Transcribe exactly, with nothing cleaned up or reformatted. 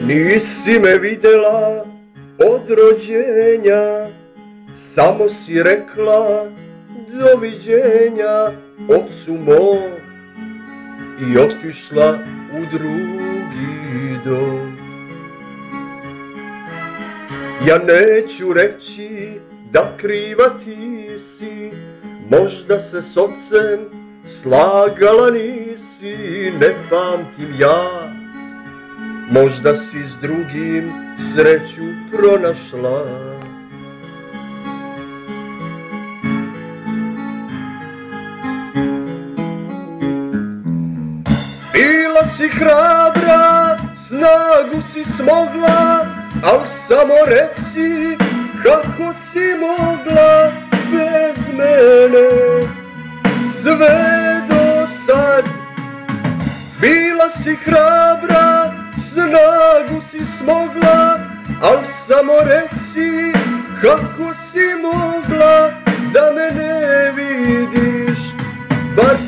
Nisi me videla od rođenja, samo si rekla doviđenja ocu mom i otišla u drugi dom. Ja neću reći da kriva ti si, možda se s ocem slagala nisi, ne pamtim ja. Možda si s drugim sreću pronašla. Bila si hrabra, snagu si smogla, al samo reci kako si mogla bez mene sve do sad. Bila si hrabra, snagu si smogla, al samo reci kako si mogla da me ne vidiš, bar